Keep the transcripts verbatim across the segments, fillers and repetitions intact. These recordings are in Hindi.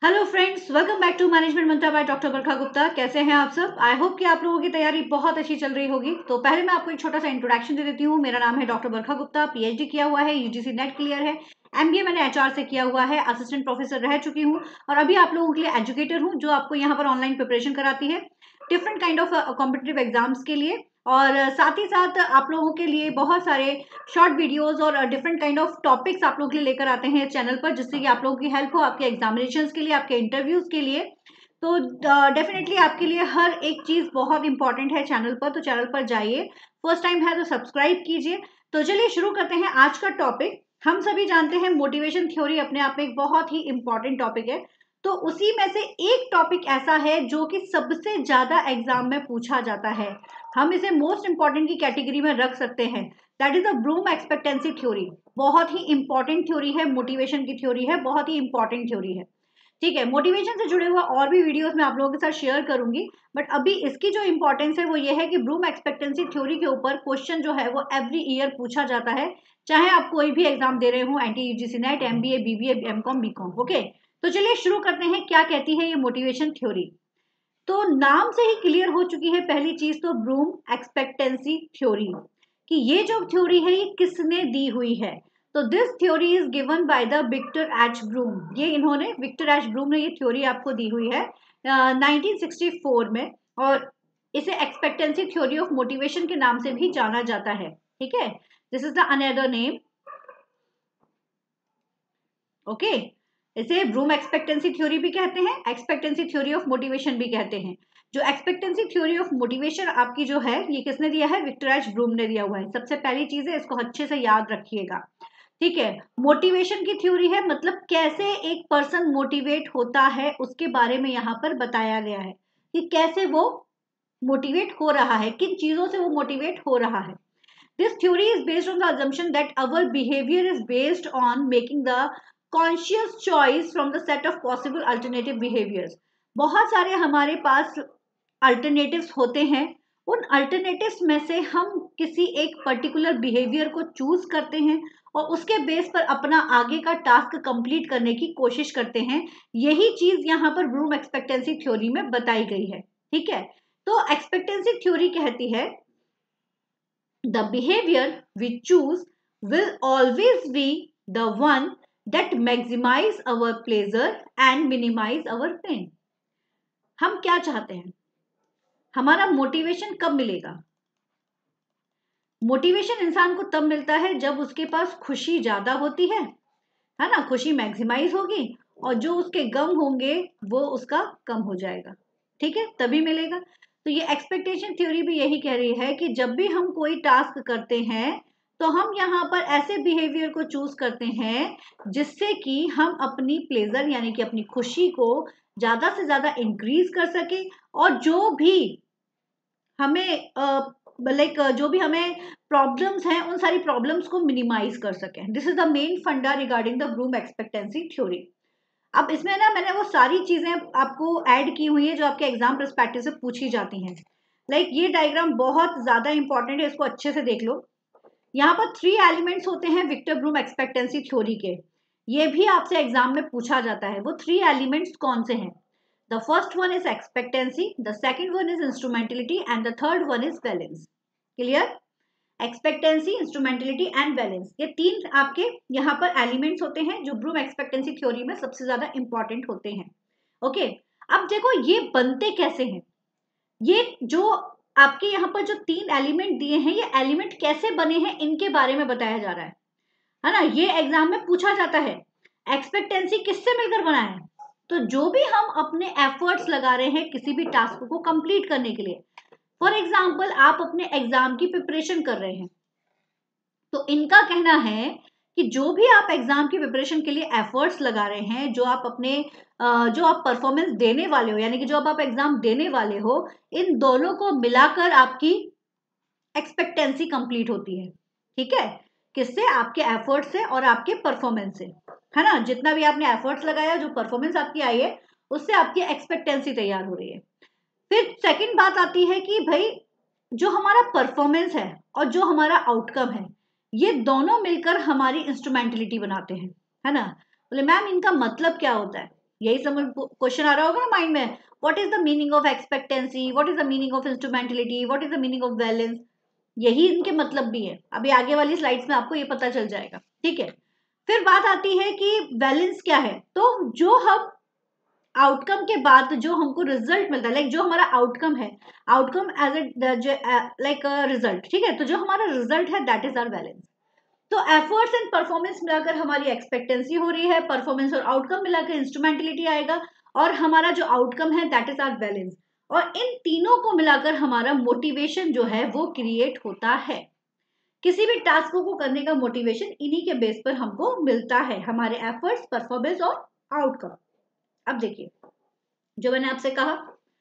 Hello friends, welcome back to management mantra by doctor Barkha Gupta. कैसे हैं आप सब? आई होप कि आप लोगों की तैयारी बहुत अच्छी चल रही होगी। तो पहले मैं आपको एक छोटा सा इंट्रोडक्शन दे देती हूँ। मेरा नाम है डॉक्टर बरखा गुप्ता, पीएचडी किया हुआ है, यूजीसी नेट क्लियर है, एमबीए मैंने एचआर से किया हुआ है, असिस्टेंट प्रोफेसर रह चुकी हूँ और अभी आप लोगों के लिए एजुकेटर हूँ जो आपको यहाँ पर ऑनलाइन प्रिपरेशन कराती है different kind of competitive exams के लिए। और साथ ही साथ आप लोगों के लिए बहुत सारे शॉर्ट वीडियोस और डिफरेंट काइंड ऑफ टॉपिक्स आप लोगों के लिए लेकर आते हैं चैनल पर, जिससे कि आप लोगों की हेल्प हो आपके एग्जामिनेशंस के लिए, आपके इंटरव्यूज के लिए। तो डेफिनेटली uh, आपके लिए हर एक चीज बहुत इंपॉर्टेंट है चैनल पर, तो चैनल पर जाइए। फर्स्ट टाइम है तो सब्सक्राइब कीजिए। तो चलिए शुरू करते हैं आज का टॉपिक। हम सभी जानते हैं मोटिवेशन थ्योरी अपने आप में एक बहुत ही इंपॉर्टेंट टॉपिक है। तो उसी में से एक टॉपिक ऐसा है जो कि सबसे ज्यादा एग्जाम में पूछा जाता है। हम इसे मोस्ट इंपॉर्टेंट की कैटेगरी में रख सकते हैं। That is the Vroom expectancy theory. बहुत ही इंपॉर्टेंट थ्योरी है, मोटिवेशन की थ्योरी है, बहुत ही इंपॉर्टेंट थ्योरी है। ठीक है, मोटिवेशन से जुड़े हुए और भी वीडियोस मैं आप लोगों के साथ शेयर करूंगी, बट अभी इसकी जो इंपॉर्टेंस है वो ये है कि ब्रूम एक्सपेक्टेंसी थ्योरी के ऊपर क्वेश्चन जो है वो एवरी ईयर पूछा जाता है, चाहे आप कोई भी एग्जाम दे रहे हो, NT UGC NET, MBA, BBA, MCom, BCom. Okay, तो चलिए शुरू करते हैं। क्या कहती है ये मोटिवेशन थ्योरी? तो नाम से ही क्लियर हो चुकी है पहली चीज तो, ब्रूम एक्सपेक्टेंसी थ्योरी, कि ये जो थ्योरी है ये किसने दी हुई है। तो this theory is given by the Victor H Vroom. ये इन्होंने, विक्टर एच ब्रूम ने ये थ्योरी आपको दी हुई है uh, नाइनटीन सिक्सटी फोर में, और इसे एक्सपेक्टेंसी थ्योरी ऑफ मोटिवेशन के नाम से भी जाना जाता है। ठीक है, this is the another name. Okay, इसे ब्रूम एक्सपेक्टेंसी थ्योरी भी कहते हैं, एक्सपेक्टेंसी थ्योरी ऑफ मोटिवेशन भी कहते हैं। जो एक्सपेक्टेंसी थ्योरी ऑफ मोटिवेशन आपकी जो है ये किसने दिया है? विक्टर एच ब्रूम ने दिया हुआ है। सबसे पहली चीज है, इसको अच्छे से याद रखिएगा। ठीक है, मोटिवेशन की थ्योरी है, मतलब कैसे एक पर्सन मोटिवेट होता है उसके बारे में यहाँ पर बताया गया है कि कैसे वो मोटिवेट हो रहा है, किन चीजों से वो मोटिवेट हो रहा है। This theory is based on the assumption that our behavior is based on making the conscious choice from the set of possible alternative behaviors. बहुत सारे हमारे पास alternatives होते हैं, उन alternatives में से हम किसी एक particular behavior को choose करते हैं और उसके बेस पर अपना आगे का टास्क कंप्लीट करने की कोशिश करते हैं। यही चीज यहाँ पर ब्रूम एक्सपेक्टेंसी थ्योरी में बताई गई है। ठीक है, तो एक्सपेक्टेंसी थ्योरी कहती है the behavior we choose will always be the one that maximize our pleasure and minimize our pain. हम क्या चाहते हैं? हमारा मोटिवेशन कब मिलेगा? मोटिवेशन इंसान को तब मिलता है जब उसके पास खुशी ज्यादा होती है है ना, खुशी मैक्सिमाइज होगी, और जो उसके गम होंगे वो उसका कम हो जाएगा। ठीक है, तभी मिलेगा। तो ये एक्सपेक्टेशन थ्योरी भी यही कह रही है कि जब भी हम कोई टास्क करते हैं तो हम यहाँ पर ऐसे बिहेवियर को चूज करते हैं जिससे कि हम अपनी प्लेजर यानी कि अपनी खुशी को ज्यादा से ज्यादा इंक्रीज कर सके, और जो भी हमें लाइक uh, like, जो भी हमें प्रॉब्लम्स हैं उन सारी प्रॉब्लम्स को मिनिमाइज कर सकें। This is the main funda regarding the Vroom expectancy theory. अब इसमें ना मैंने वो सारी चीजें आपको ऐड की हुई है जो आपके एग्जाम पर्सपेक्टिव से पूछी जाती हैं। लाइक like, ये डायग्राम बहुत ज्यादा इंपॉर्टेंट है, इसको अच्छे से देख लो। यहाँ पर थ्री एलिमेंट्स होते हैं विक्टर ब्रूम एक्सपेक्टेंसी थ्योरी के, ये भी आपसे एग्जाम में पूछा जाता है। वो थ्री एलिमेंट्स कौन से हैं? The first one is expectancy, the second one is instrumentality, and the third one is balance. Clear? Expectancy, instrumentality and balance, ये तीन आपके यहाँ पर एलिमेंट्स होते हैं जो ब्रूम एक्सपेक्टेंसी थ्योरी में सबसे ज्यादा इंपॉर्टेंट होते हैं। ओके, अब देखो ये बनते कैसे हैं। ये जो आपके यहाँ पर जो तीन एलिमेंट दिए हैं, ये एलिमेंट कैसे बने हैं इनके बारे में बताया जा रहा है है ना। ये एग्जाम में पूछा जाता है, एक्सपेक्टेंसी किससे मिलकर बना है? तो जो भी हम अपने एफर्ट्स लगा रहे हैं किसी भी टास्क को कंप्लीट करने के लिए, फॉर एग्जांपल आप अपने एग्जाम की प्रिपरेशन कर रहे हैं, तो इनका कहना है कि जो भी आप एग्जाम की प्रिपरेशन के लिए एफर्ट्स लगा रहे हैं, जो आप अपने जो आप परफॉर्मेंस देने वाले हो, यानी कि जो आप एग्जाम देने वाले हो, इन दोनों को मिलाकर आपकी एक्सपेक्टेंसी कंप्लीट होती है। ठीक है, किससे? आपके एफर्ट से और आपके परफॉर्मेंस से, है ना। जितना भी आपने एफर्ट्स लगाया, जो परफॉर्मेंस आपकी आई है, उससे आपकी एक्सपेक्टेंसी तैयार हो रही है। फिर सेकंड बात आती है कि भाई जो हमारा परफॉर्मेंस है और जो हमारा आउटकम है, ये दोनों मिलकर हमारी इंस्ट्रूमेंटलिटी बनाते हैं, है ना। बोले मैम इनका मतलब क्या होता है? यही समझ क्वेश्चन आ रहा होगा ना माइंड में, what is the meaning of expectancy, what is the meaning of instrumentality, what is the meaning of balance, यही इनके मतलब भी है। अभी आगे वाली स्लाइड्स में आपको ये पता चल जाएगा, ठीक है। फिर बात आती है कि बैलेंस क्या है। तो जो हम आउटकम के बाद जो हमको रिजल्ट मिलता है, लाइक जो हमारा आउटकम है, outcome as a like result, ठीक है, तो जो हमारा रिजल्ट है दैट इज आवर बैलेंस। तो एफर्ट्स एंड परफॉर्मेंस मिलाकर हमारी एक्सपेक्टेंसी हो रही है, परफॉर्मेंस और आउटकम मिलाकर इंस्ट्रूमेंटलिटी आएगा, और हमारा जो आउटकम है दैट इज आवर बैलेंस। और इन तीनों को मिलाकर हमारा मोटिवेशन जो है वो क्रिएट होता है। किसी भी टास्क को करने का मोटिवेशन इन्हीं के बेस पर हमको मिलता है, हमारे एफर्ट्स, परफॉर्मेंस और आउटकम। अब देखिए, जो मैंने आपसे कहा,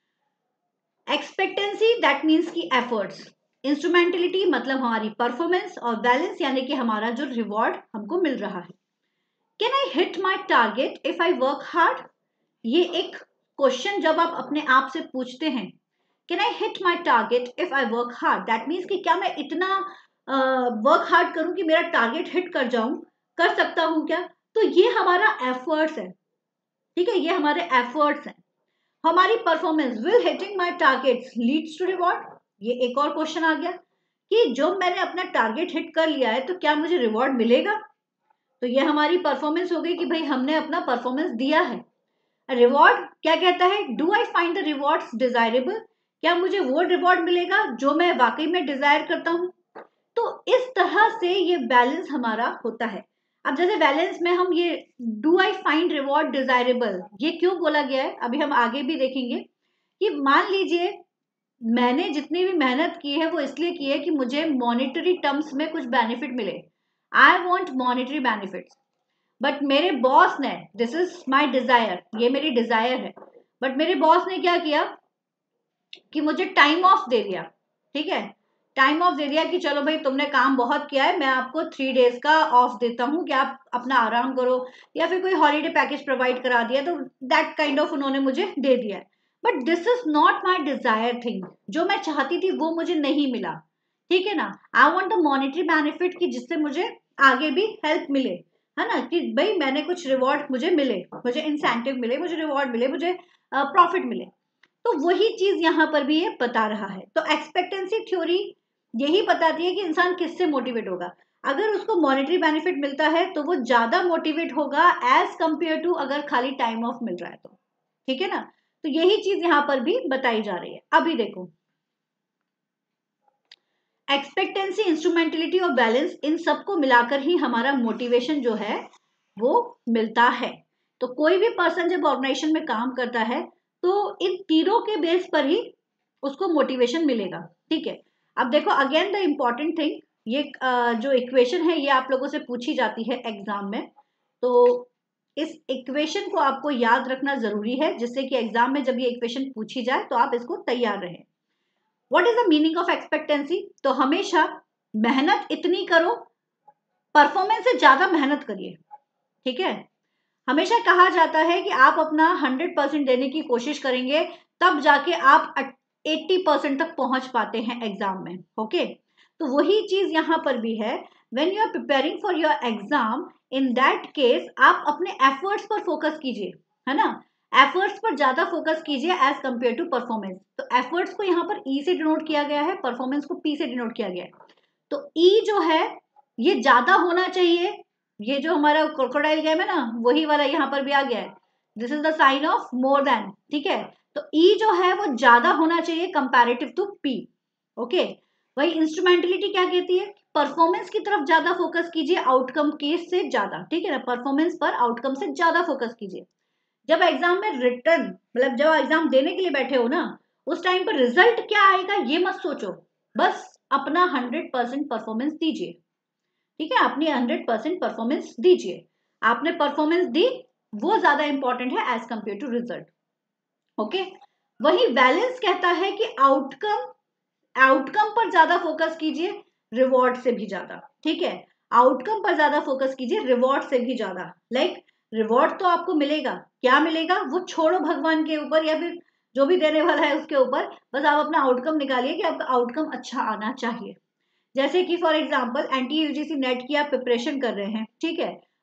एक्सपेक्टेंसी दैट मीन्स की एफर्ट्स, इंस्ट्रूमेंटलिटी मतलब हमारी परफॉर्मेंस, और बैलेंस यानी कि हमारा जो रिवॉर्ड हमको मिल रहा है। Can I hit my target if I work hard, ये एक क्वेश्चन जब आप अपने आप से पूछते हैं, can I hit my target if I work hard, that means कि क्या मैं इतना वर्क uh, हार्ड करूं कि मेरा टारगेट हिट कर जाऊं, कर सकता हूं क्या। तो ये हमारा एफर्ट्स है, ठीक है, ये हमारे एफर्ट्स हैं। हमारी performance, will hitting my targets leads to reward, ये एक और क्वेश्चन आ गया कि जो मैंने अपना टारगेट हिट कर लिया है तो क्या मुझे रिवॉर्ड मिलेगा। तो ये हमारी परफॉर्मेंस हो गई कि भाई हमने अपना परफॉर्मेंस दिया है। रिवॉर्ड क्या कहता है, do I find the rewards desirable, क्या मुझे वो रिवॉर्ड मिलेगा जो मैं वाकई में डिजायर करता हूं। तो इस तरह से ये बैलेंस हमारा होता है। अब जैसे बैलेंस में हम ये do I find reward desirable, ये क्यों बोला गया है अभी हम आगे भी देखेंगे। कि मान लीजिए मैंने जितनी भी मेहनत की है वो इसलिए की है कि मुझे मॉनेटरी टर्म्स में कुछ बेनिफिट मिले, I want monetary benefits, but मेरे बॉस ने, दिस इज माई डिजायर, ये मेरी डिजायर है, बट मेरे बॉस ने क्या किया कि मुझे टाइम ऑफ दे दिया, ठीक है, टाइम ऑफ दे दिया कि चलो भाई तुमने काम बहुत किया है, मैं आपको थ्री डेज का ऑफ देता हूँ कि आप अपना आराम करो, या फिर कोई हॉलीडे पैकेज प्रोवाइड करा दिया, तो दैट काइंड ऑफ उन्होंने मुझे दे दिया है। But this is not my desire thing, जो मैं चाहती थी वो मुझे नहीं मिला, ठीक है ना। I want the monetary benefit, कि जिससे मुझे आगे भी हेल्प मिले, है ना, कि भाई मैंने कुछ रिवॉर्ड मुझे मिले, मुझे इंसेंटिव मिले, मुझे रिवॉर्ड मिले, मुझे प्रॉफिट uh, मिले। तो वही चीज यहाँ पर भी ये बता रहा है। तो एक्सपेक्टेंसी थ्योरी यही बताती है कि इंसान किससे मोटिवेट होगा। अगर उसको मॉनेटरी बेनिफिट मिलता है तो वो ज्यादा मोटिवेट होगा एज कंपेयर टू अगर खाली टाइम ऑफ मिल रहा है तो, ठीक है ना। तो यही चीज यहाँ पर भी बताई जा रही है। अभी देखो, एक्सपेक्टेंसी, इंस्ट्रूमेंटलिटी और बैलेंस, इन सबको मिलाकर ही हमारा मोटिवेशन जो है वो मिलता है। तो कोई भी पर्सन जब ऑर्गेनाइजेशन में काम करता है तो इन तीनों के बेस पर ही उसको मोटिवेशन मिलेगा, ठीक है। अब देखो अगेन द इम्पॉर्टेंट थिंग, ये जो इक्वेशन है ये आप लोगों से पूछी जाती है एग्जाम में, तो इस इक्वेशन को आपको याद रखना जरूरी है, जिससे कि एग्जाम में जब ये इक्वेशन पूछी जाए तो आप इसको तैयार रहें। What is the meaning of expectancy, तो हमेशा मेहनत इतनी करो, परफॉर्मेंस से ज्यादा मेहनत करिए, ठीक है। हमेशा कहा जाता है कि आप अपना हंड्रेड परसेंट देने की कोशिश करेंगे तब जाके आप एट्टी परसेंट तक पहुंच पाते हैं एग्जाम में, ओके। तो वही चीज यहां पर भी है, when you are preparing for your exam, in that case आप अपने एफर्ट्स पर फोकस कीजिए, है ना, एफर्ट्स पर ज्यादा फोकस कीजिए एज कंपेयर टू परफॉर्मेंस। तो एफर्ट्स को यहाँ पर ई से डिनोट किया गया है, परफॉर्मेंस को पी से डिनोट किया गया है। तो ई जो है ये ज्यादा होना चाहिए, ये जो हमारा क्रोकोडाइल गेम है ना वही वाला यहाँ पर भी आ गया है, this is the sign of more than, ठीक है। तो ई जो है वो ज्यादा होना चाहिए कंपैरेटिव टू पी, ओके। वही इंस्ट्रूमेंटलिटी क्या कहती है, परफॉर्मेंस की तरफ ज्यादा फोकस कीजिए आउटकम के से ज्यादा, ठीक है ना, परफॉर्मेंस पर आउटकम से ज्यादा फोकस कीजिए। जब एग्जाम में रिटर्न, मतलब जब एग्जाम देने के लिए बैठे हो ना, उस टाइम पर रिजल्ट क्या आएगा ये मत सोचो, बस अपना हंड्रेड परसेंट परफॉर्मेंस दीजिए, ठीक है, अपनी हंड्रेड परसेंट परफॉर्मेंस दीजिए। आपने परफॉर्मेंस दी वो ज्यादा इंपॉर्टेंट है as compare to result, okay. वही बैलेंस कहता है कि आउटकम, आउटकम पर ज्यादा फोकस कीजिए रिवॉर्ड से भी ज्यादा, ठीक है, आउटकम पर ज्यादा फोकस कीजिए रिवॉर्ड से भी ज्यादा। लाइक like, रिवॉर्ड तो आपको मिलेगा, क्या मिलेगा वो छोड़ो भगवान के ऊपर या फिर जो भी देने वाला है उसके ऊपर, बस आप अपना आउटकम निकालिए कि आपका आउटकम अच्छा आना चाहिए। जैसे कि for example NT UGC NET की आप प्रिपरेशन कर रहे हैं, ठीक है,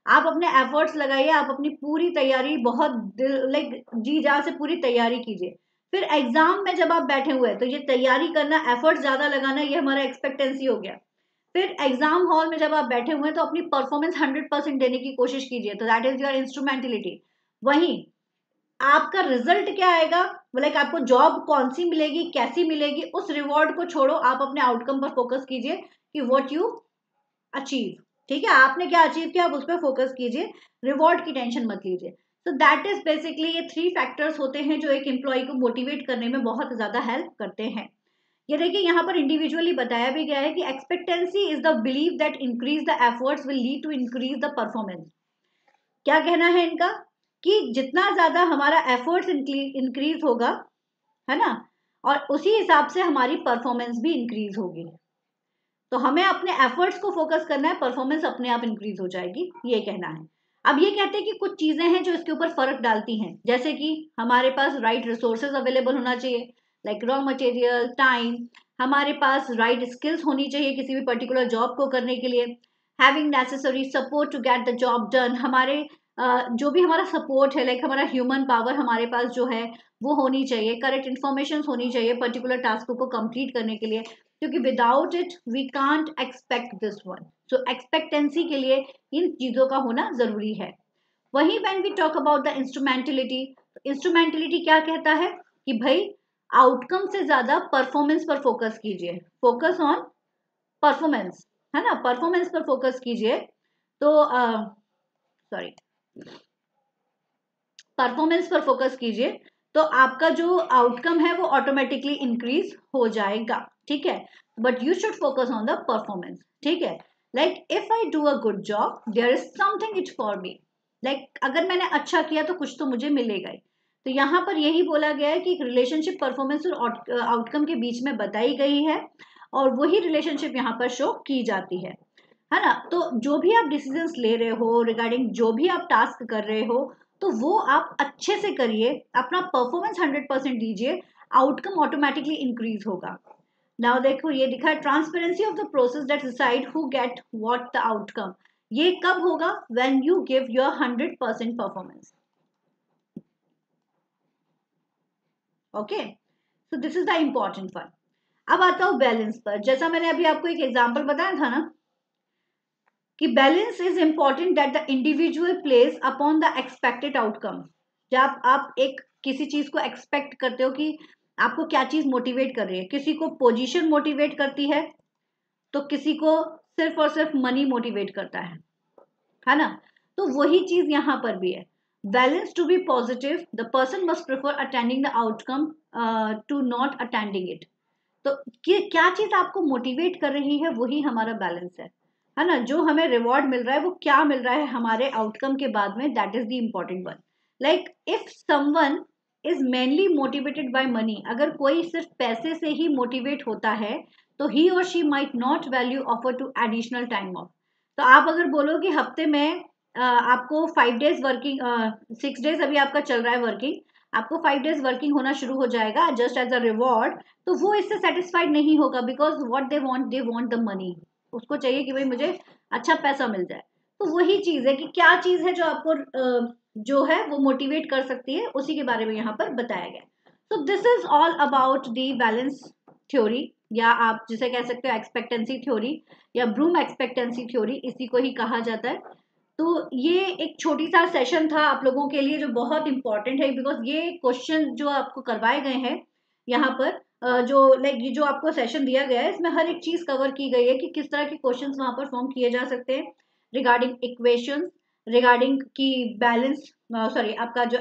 आप अपने एफर्ट्स लगाइए, आप अपनी पूरी तैयारी बहुत दिल लाइक जी जान से पूरी तैयारी कीजिए। फिर एग्जाम में जब आप बैठे हुए हैं तो ये तैयारी करना, एफर्ट्स ज्यादा लगाना, ये हमारा एक्सपेक्टेंसी हो गया। फिर एग्जाम हॉल में जब आप बैठे हुए हैं तो अपनी परफॉर्मेंस हंड्रेड परसेंट देने की कोशिश कीजिए, तो दैट इज योर इंस्ट्रूमेंटलिटी। वहीं आपका रिजल्ट क्या आएगा, लाइक आपको जॉब कौन सी मिलेगी, कैसी मिलेगी, उस रिवॉर्ड को छोड़ो, आप अपने आउटकम पर फोकस कीजिए कि व्हाट यू अचीव। ठीक है, आपने क्या अचीव किया आप उस पर फोकस कीजिए, रिवॉर्ड की टेंशन मत लीजिए। तो दैट इज बेसिकली ये थ्री फैक्टर्स होते हैं जो एक एम्प्लॉय को मोटिवेट करने में बहुत ज्यादा हेल्प करते हैं। ये देखिए यहाँ पर इंडिविजुअली बताया भी गया है कि expectancy is the believe that increase the efforts will lead to increase the performance. क्या कहना है इनका कि जितना ज्यादा हमारा एफर्ट्स इंक्रीज होगा, है ना, और उसी हिसाब से हमारी परफॉर्मेंस भी इंक्रीज होगी। तो हमें अपने एफर्ट्स को फोकस करना है, परफॉर्मेंस अपने आप इंक्रीज हो जाएगी, ये कहना है। अब ये कहते हैं कि कुछ चीजें हैं जो इसके ऊपर फर्क डालती हैं, जैसे कि हमारे पास राइट रिसोर्सेज अवेलेबल होना चाहिए, लाइक रॉ मटेरियल, टाइम, हमारे पास राइट स्किल्स होनी चाहिए किसी भी पर्टिकुलर जॉब को करने के लिए, having necessary support to get the job done, हमारे uh, जो भी हमारा सपोर्ट है, लाइक हमारा ह्यूमन पावर हमारे पास जो है वो होनी चाहिए, करेक्ट इन्फॉर्मेशन होनी चाहिए पर्टिकुलर टास्क को कंप्लीट करने के लिए, क्योंकि without it we can't expect this one. So expectancy के लिए इन चीजों का होना जरूरी है। वहीं when we talk about the instrumentality, instrumentality क्या कहता है कि भाई आउटकम से ज्यादा परफॉर्मेंस पर फोकस कीजिए, फोकस ऑन परफॉर्मेंस, है ना, परफॉर्मेंस पर फोकस कीजिए। तो सॉरी uh, परफॉर्मेंस पर फोकस कीजिए, तो आपका जो आउटकम है वो ऑटोमेटिकली इंक्रीज हो जाएगा। ठीक है, but you should focus on the performance. ठीक है, like if I do a good job there is something it for me, like अगर मैंने अच्छा किया तो कुछ तो मुझे मिलेगा ही। तो यहाँ पर यही बोला गया है कि रिलेशनशिप परफॉर्मेंस और आउटकम के बीच में बताई गई है, और वही रिलेशनशिप यहाँ पर शो की जाती है है ना। तो जो भी आप डिसीजंस ले रहे हो रिगार्डिंग जो भी आप टास्क कर रहे हो, तो वो आप अच्छे से करिए, अपना परफॉर्मेंस हंड्रेड परसेंट दीजिए, आउटकम ऑटोमेटिकली इंक्रीज होगा। नाउ देखो ये लिखा है transparency of the process that decide who get what the outcome. ये कब होगा, when you give your hundred percent performance. Okay, so this is the important one. अब आता हूं बैलेंस पर। जैसा मैंने अभी आपको एक एग्जाम्पल बताया था ना कि balance is important that the individual place upon the expected outcome. जब आप एक किसी चीज को एक्सपेक्ट करते हो कि आपको क्या चीज मोटिवेट कर रही है, किसी को पोजीशन मोटिवेट करती है, तो किसी को सिर्फ और सिर्फ मनी मोटिवेट करता है है ना। तो वही चीज यहाँ पर भी है, balance to be positive the person must prefer attending the outcome to not attending it. तो क्या चीज आपको मोटिवेट कर रही है, वही हमारा बैलेंस है है ना। जो हमें रिवॉर्ड मिल रहा है वो क्या मिल रहा है हमारे आउटकम के बाद में, that is the important one. Like if someone is mainly motivated by money, अगर कोई सिर्फ पैसे से ही मोटिवेट होता है, तो ही और she might not value offer to additional time off. तो आप अगर बोलो कि हफ्ते में uh, आपको five days working, six days अभी आपका चल रहा है वर्किंग, आपको फाइव डेज वर्किंग होना शुरू हो जाएगा जस्ट एज अ रिवॉर्ड, तो वो इससे सेटिस्फाइड नहीं होगा, because what they want, they want the money. उसको चाहिए कि भाई मुझे अच्छा पैसा मिल जाए। तो वही चीज है कि क्या चीज है जो आपको जो है वो मोटिवेट कर सकती है, उसी के बारे में यहाँ पर बताया गया। तो this is all about the balance theory, या आप जिसे कह सकते हो एक्सपेक्टेंसी थ्योरी या ब्रूम एक्सपेक्टेंसी थ्योरी, इसी को ही कहा जाता है। तो ये एक छोटी सा सेशन था आप लोगों के लिए जो बहुत इंपॉर्टेंट है, बिकॉज ये क्वेश्चन जो आपको करवाए गए हैं यहाँ पर, जो लाइक ये जो आपको सेशन दिया गया है, इसमें हर एक चीज कवर की गई है कि किस तरह के क्वेश्चंस वहां पर फॉर्म किए जा सकते हैं रिगार्डिंग इक्वेशंस, रिगार्डिंग की बैलेंस, सॉरी आपका जो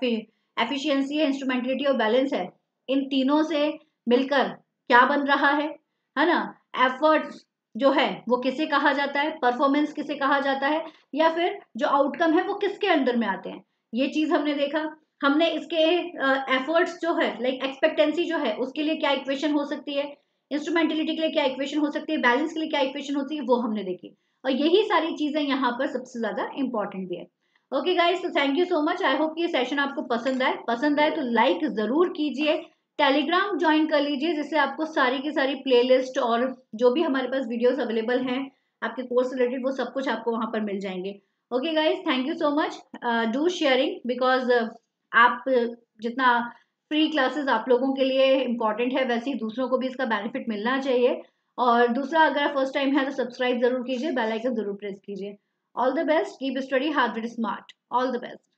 एफिशिएंसी है, इंस्ट्रूमेंटलिटी और बैलेंस है, इन तीनों से मिलकर क्या बन रहा है है ना। एफर्ट्स जो है वो किसे कहा जाता है, परफॉर्मेंस किसे कहा जाता है, या फिर जो आउटकम है वो किसके अंडर में आते हैं, ये चीज हमने देखा। हमने इसके एफर्ट्स uh, जो है लाइक एक्सपेक्टेंसी जो है उसके लिए क्या इक्वेशन हो सकती है, इंस्ट्रूमेंटलिटी के लिए क्या इक्वेशन हो सकती है, बैलेंस के लिए क्या इक्वेशन होती है, वो हमने देखी। और यही सारी चीजें यहाँ पर सबसे ज्यादा इंपॉर्टेंट भी है। ओके गाइस, तो thank you so much. I hope ये सेशन आपको पसंद आए, पसंद आए तो लाइक जरूर कीजिए, टेलीग्राम ज्वाइन कर लीजिए, जिससे आपको सारी की सारी प्लेलिस्ट और जो भी हमारे पास वीडियोस अवेलेबल हैं आपके कोर्स रिलेटेड, वो सब कुछ आपको वहां पर मिल जाएंगे। Okay guys, thank you so much, do sharing, because आप uh, जितना फ्री क्लासेस आप लोगों के लिए इम्पॉर्टेंट है, वैसे ही दूसरों को भी इसका बेनिफिट मिलना चाहिए। और दूसरा, अगर आप फर्स्ट टाइम है तो सब्सक्राइब जरूर कीजिए, बेल आइकन जरूर प्रेस कीजिए। All the best, keep study hard, smart, all the best.